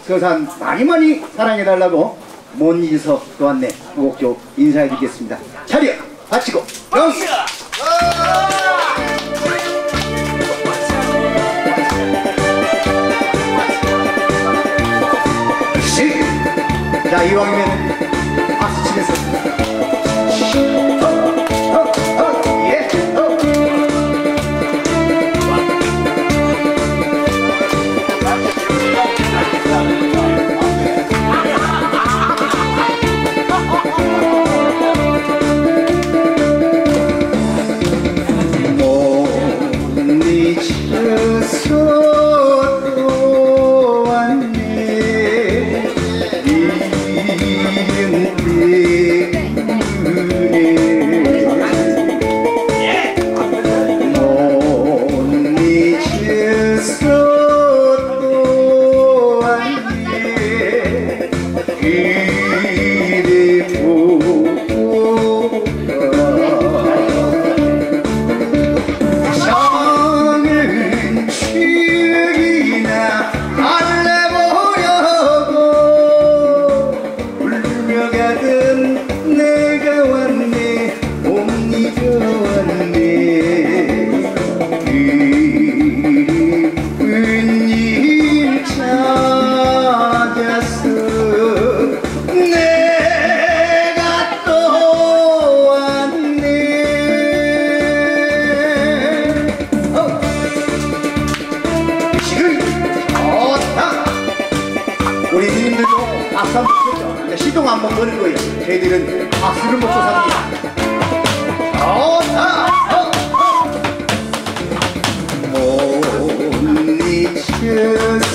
저 산 많이 많이 사랑해달라고 못 잊어서 또 왔네. 구곡조 인사해드리겠습니다. 차려 바치고 명수. 자, 이왕이면 박수 치면서 우리 님들도 박수 한번 치죠. 시동 한번 거는 거예요. 저희들은 박수를 먹고 삽니다. 못 잊겠어